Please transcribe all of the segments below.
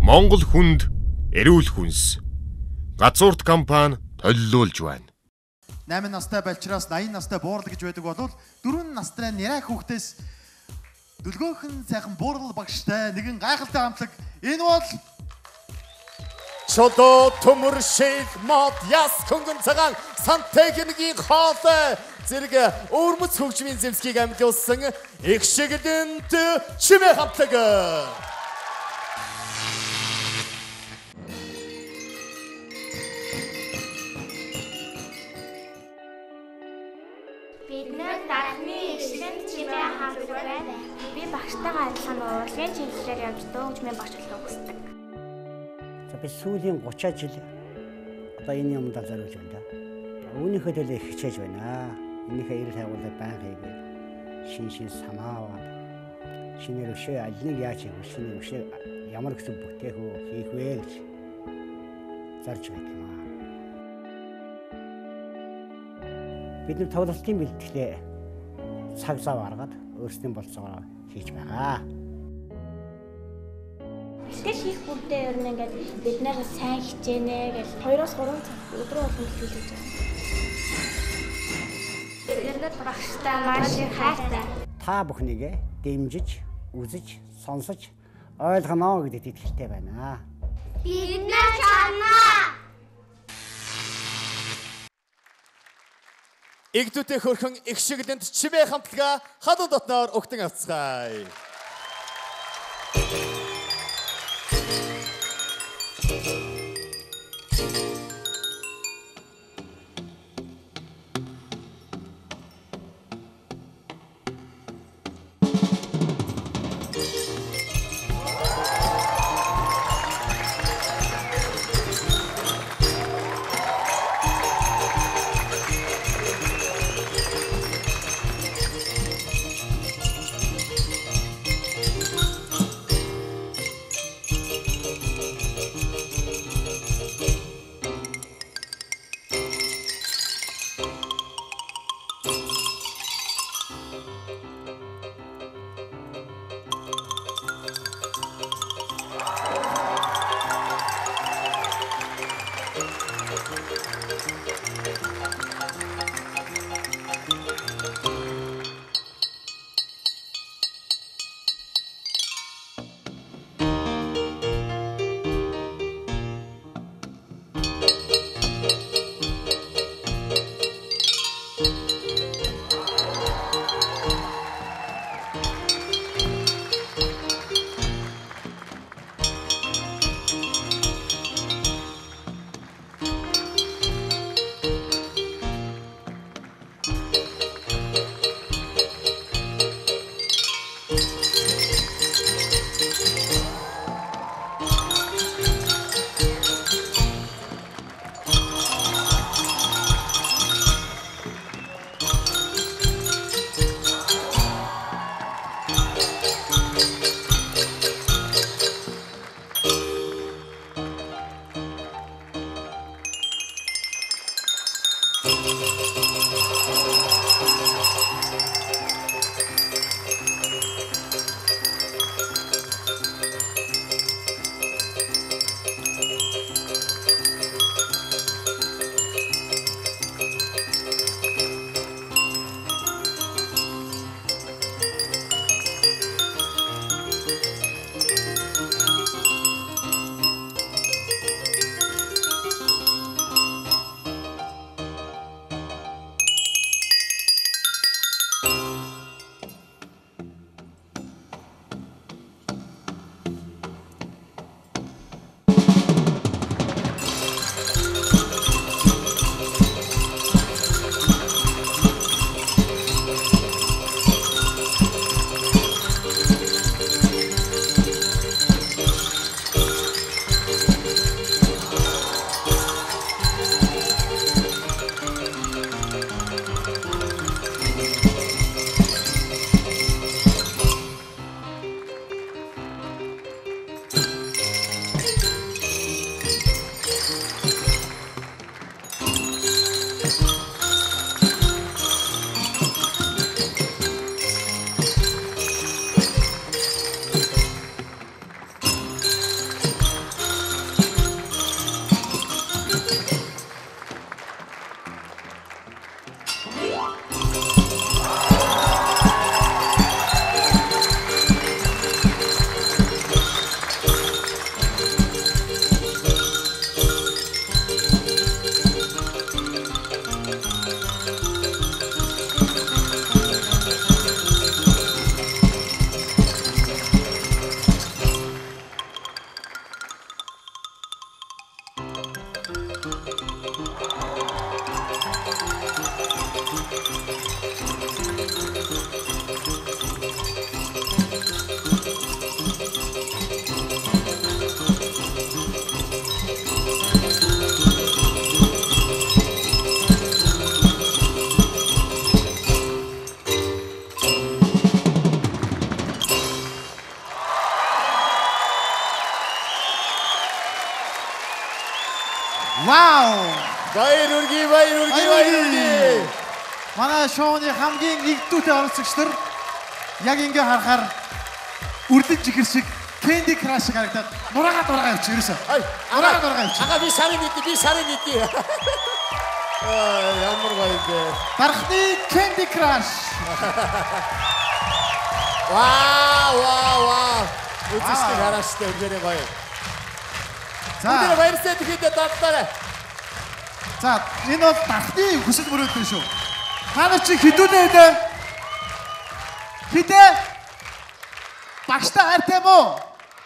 Монгол хүнд эрүүл хүнс. Газуурт компани толилуулж байна. 8 настай балчраас 80 настай буурал гэж байдаг бол 4 настай няраа хүүхдээс дүлгөөхөн сайхан буурал багштай нэгэн гайхалтай хамтлаг. Энэ бол Чодо төмөр шиг мод яс хөнгөн цагаан сантехникийн хоол зэрэг өвөрмөц хөгжмийн зэвсгийг амьдлуулсан их шигэлэнт чимээ хамтлаг. Бид нар дархны ихшилэнд чимээ хамтлаг байна. Би багштайгаа адилхан урлагийн чиглэлээр явж дуугч мэд багшлах хүсдэг. Би сүүлийн 30 жил одоо энэ юмд зориулж байна да. Үүнийхээ төлөө их хичээж байна. Энийхээ эрэл хайгуулаад байн хийгээд шин санааваад шинээр өшөө аль нэг яаж хийх вэ? Шинээр өшөө ямар гэсэн бүтээх үү хийх вэ гэж зарж байгаа юм аа. Бид нар тоглолтын бэлтгэлээ цаг зав гаргаад өөрсдийн болцоогоо хийж байгаа. Тэгэл хийх бүрдээ ер нь ингээд бид нэр сайн хичээнэ гэж 2-3 цаг өдрөө болгон хэлүүлж байгаа. Бид нар багштай маш их хайртай. Та бүхнийг дэмжиж, үзэж, сонсож ойлгоно гэдэгт итгэлтэй байна. Бид нар чанаа. Игдүүтэй хөрхөн их шигэлэнт чимээ хамтлага хадуу дотноор өгтөн авцгаая. Вау! Баяр үргээ. Манай шоуны хамгийн игдүүтэй оролцогч нар яг ингээ харахаар үрдэн жигэр шиг Candy Crush харагдаад нураагаа явчих ерөөсөө. Нураагаа явчих. Ага би шарын нийтий. Ямар гоё бэ. Дархны Candy Crush. Вау. Үзэсгэлэн харааштай үргээрээ гоё. Бүгдээ баяртай тэгэхэд дагтаарай. За, энэ бол дархны хүсэл мөрөөдөл шүү. Та нар чи хідүүлээ дээ. Хідээ. Багштай хайртай мó.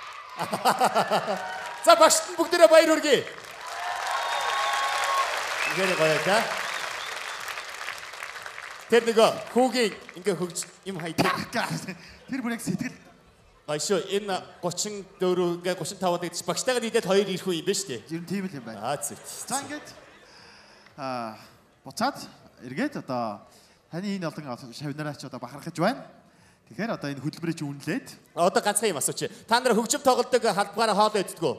За багшд бүгдээ баяр хүргэе. Гэрэ гоё та. Тэр нэг хүүгийн ингээ хөгж юм хайдаг. Тэр бүр яг сэтгэл. Айшо энэ 34-гээ 35-аад гэж багштайгаа нийлээд 2 ирэх үе юм ба штэ. Ер нь тийм л юм байна. Зүг. За ингээд буцаад эргээд одоо таны энэ олон шавнараач одоо бахархаж байна. Тэгэхээр одоо энэ хөдөлмөрийг чи үнэлээд Одоо ганцхан юм асууч. Та нар хөгжим тоглодог халбагаараа хоол иддэг.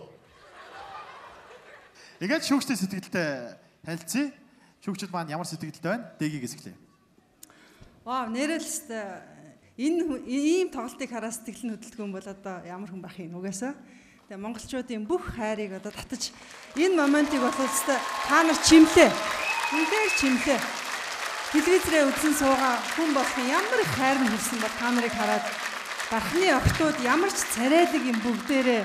ингээд шүүгчтэй сэтгэлдээ танилцъя. Шүүгчд маань ямар сэтгэлдээ байна? Дэгийг эсгэлээ. Вау, нэрэлстэй энэ ийм тоглолтыг хараа сэтгэл нь хөдөлгөө юм бол одоо ямар хүн байх юм угаасаа. Тэгээ монголчуудын бүх хайрыг одоо татаж энэ моментыг болоостой та нар чимлээ. Үнээр чимлээ. Телевизрээ үзэн суугаа хүн болох ямар их хайр нь хүрсэн бол та нарыг хараад дархны охтууд ямар ч царайлаг юм бүгдээрээ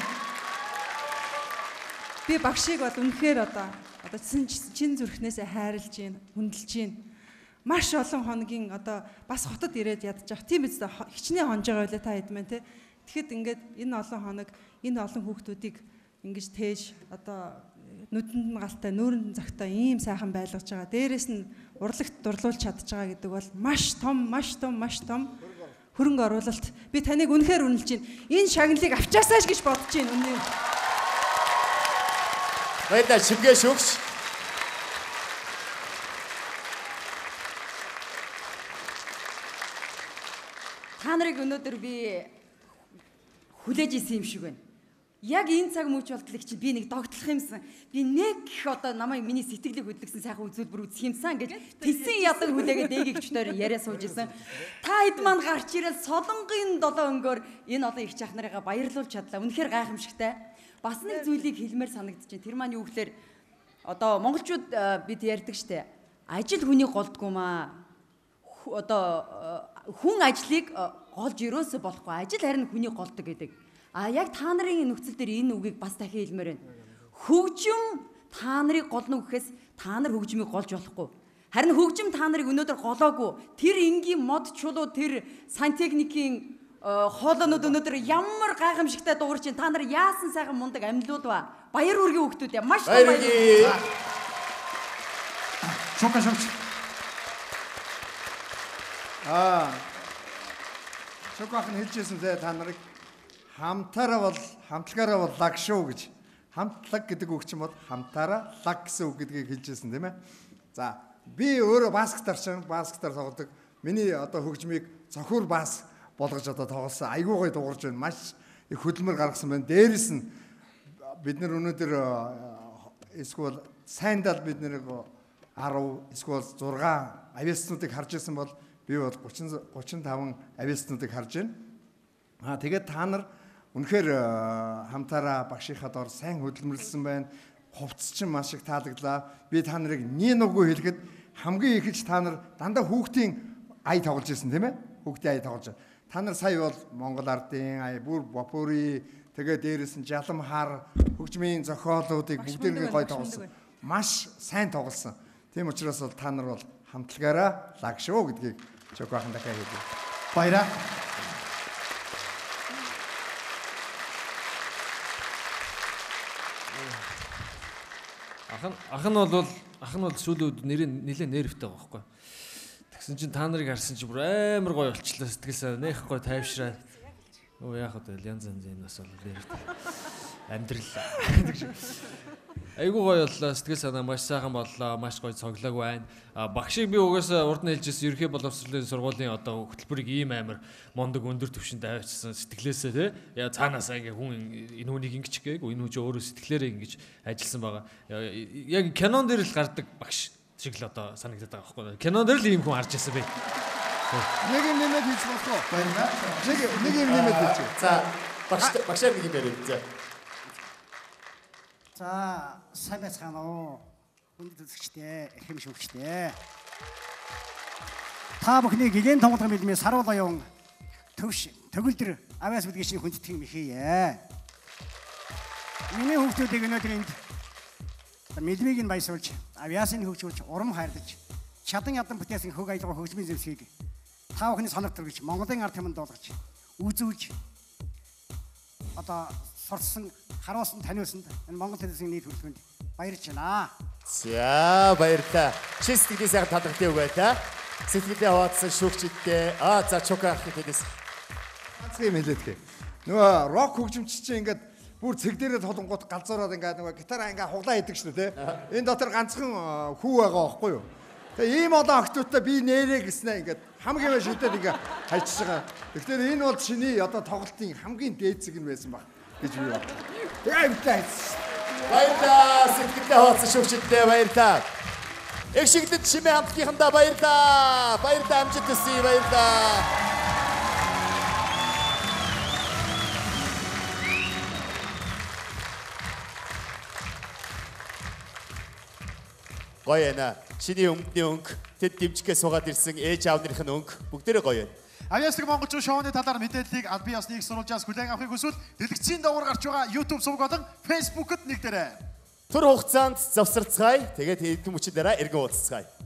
би багшийг бол үнэхээр одоо чин зүрхнээсээ хайрлж гин, хүндэлж гин. Маш олон хоногийн одоо бас хотод ирээд ядчих. Тийм биз дээ хичнээн хонж байгаа байлаа та хэдмэн те. Тэгэхэд ингээд энэ олон хоног энэ олон хүүхдүүдийг ингэж тээж одоо нүдэнд нь галтай нүүрэнд нь цагтай ийм сайхан байлгаж байгаа. Дээрээс нь урлагт дурлуулж чадж байгаа гэдэг бол маш том хөрөнгө оруулалт. Би таныг үнэхээр үнэлж байна. Энэ шагналыг авчаасааш гэж бодож байна үнэ. Баярлалаа шивгээ шүүгч. Та нарыг өнөөдөр би хүлээж исэн юм шиг байна. Яг энэ цаг мөч болтлог чи би нэг догтлох юмсан. Би нэг их одоо намайг миний сэтгэлийг хөдлөсөн сайхан үзүүлбэр үзэх юмсан гэж тэсэн ядан хүлээгээд дээгчдээр яриа сууж исэн. Та хэд маань гарч ирэл солонгийн 7 өнгөөр энэ одоо их чах нарыгаа баярлуулж чадлаа. Үнэхээр гайхамшигтай. Бас нэг зүйлийг хэлмээр санагдаж байна. Тэр маань юу гэхээр одоо монголчууд бид ярьдаг штэ. Ажил хүний голдгүй маа. Одоо хүн ажлыг голж өрөөсө болохгүй. Ажил харин хүний голдог гэдэг. Яг та нарын нөхцөл дээр энэ үгийг бас дахин хэлмээр байна. Хөгжим та нарыг голно гэхээс та нар хөгжмийг голж болохгүй. Харин хөгжим та нарыг өнөөдөр голоогүй. Тэр энгийн мод чулуу тэр сантехникийн хоолоонууд өнөөдөр ямар гайхамшигтай дуурч чинь та нар яасан сайхан мундаг амьдлууд ба. Баяр үргийн хүүхдүүд яа маш том баяр. Шокош. Шокохан хэлжсэн зэ та нарыг хамтаараа бол хамтлагаараа бол лаг шүү гэж. Хамтлаг гэдэг үг чинь бол хамтаараа лаг гэсэн үг гэдгийг хэлжсэн тийм ээ. За би өөрөө баскетар тоглодог. Миний одоо хөгжмийг цохиур бас болгож одоо тоглосон. Айгуу гой дуурж байна. Маш их хөдөлмөр гаргасан байна. Дээрээс нь бид нар өнөөдөр эсвэл сайндал бид нэр 10 эсвэл 6 авиаснуудыг харж ирсэн бол би бол 35 авиаснуудыг харж байна. Тэгээд та нар үнэхээр хамтаараа багшийнхаа доор сайн хөдөлмөрлсөн байна. Хувцс чинь маш их таалагдлаа. Би та нарыг нэг үгүй хэлэхэд хамгийн ихэж та нар дандаа хүүхдийн ая тоглож ирсэн тийм ээ? Хүүхдийн ая тоглож. Та нар сая бол Монгол ардын ая, бүр Бопури, тэгээд дээрээс нь Жалам хар хөгжмийн зохиолуудыг бүгдээрээ гоё тоглосон. Маш сайн тоглосон. Тийм учраас бол та нар бол хамтлагаараа лаг шүү гэдгийг Жокохан дахиад хэлье. Баяраа. Ах нь бол сүүлийн үед нэлээд нервтэй байгаа байхгүй. Тэгсэн чинь та нарыг харсан чинь бүр амар гоё болчлоо сэтгэлсээ нэх гоё тайвшраад. Оо яах вэ янз янз энэ бас бол нервтэй. Амьдрал. Айгуу гоё боллоо. Сэтгэл санаа маш сайхан боллоо. Маш гоё цоглог байна. Багшийг би угаасаа урд нь хэлжсэн ерхий боловсролын сургуулийн одоо хөтөлбөрийг ийм амар мондөг өндөр түвшинд авчирсан сэтгэлээсээ тий. Яа цаанаасаа ингээ хүн энэ хүнийг ингэж гээгүй энэ хүн ч өөрөө сэтгэлээрээ ингэж ажилласан байгаа. Яг кинон дээр л гардаг багш шиг л одоо санагдаад байгаа байхгүй юу? Кинон дээр л ийм хүн харж ирсэн бэ. Нэг юм нэмээд хийж болох уу? Баярлалаа. Нэг юм нэмээд хийж. За багшаар нэг юм яриад за. За сайн байцгаана уу. Хүндэт үзэгчтэй, эхэм шүүгчтэй. Та бүхний гигэн томгодог мэлмээ саруул оюун төвш төгөлдөр авиас бүдгийчний хүндэтгэн мэхийе. Миний хүүхдүүдийг өнөөдөр энд мэлмийг нь баясуулж, авиасын хөгжүүлж, урам хайрлаж, чадан ядан бүтээсэн хөг аялгаа хөгжмийн зэвсгийг та бүхний санагт төргөж, Монголын ард түмэнд дуулгаж, үзүүлж одоо сурсан, харуулсан, таниулсан энэ Монгол Телевизийн нийт хөтөлбөрөнд баярлж байна. За баярлалаа. Чи сэтгэлийн сайхан талархтыг өгөө та. Сэтгэлдээ хаваадсан шүүгчдээ за чука хэлээс. Ганцхан юм хэлээдгээ. Нөгөө рок хөгжимч чинь ингээд бүр цэг дээрээ толонгууд галзуураад ингээд нөгөө гитараа ингээд хуглаа хийдэг шүү дээ. Энэ дотор ганцхан хүү байгаа байхгүй юу? Тэгээ ийм олон охтуудтай би нэрээ гэснээр ингээд хамгийн шидэд ингээд хайчиж байгаа. Тэгэхээр энэ бол чиний одоо тоглолтын хамгийн дээд зэг нь байсан баг гэж би бодлоо. Баярлалаа. Сэтгэлдээ хаваадсан шүүгчдээ баярлалаа. Их шиглэн чимээ хамтгийнхандаа баярлалаа. Баярлалаа амжилт хүсье баярлалаа. Гоё яана. Чиний өмнөний өнгө, тэд дэмжихээ суугаад ирсэн ээж аавных нь өнгө бүгдээрээ гоё. Авьяасдаг монголчууд шоуны талаар мэдээллийг аль бие усны их сурвалжаас хүлээн авахыг хүсвэл дэлгэцийн дагуур гарч байгаа YouTube сувг болон Facebook-д нэгдээрэй. Түр хугацаанд завсарцгаая. Тэгээд хэдэн мөчөд дараа эргэн уулзцгаая.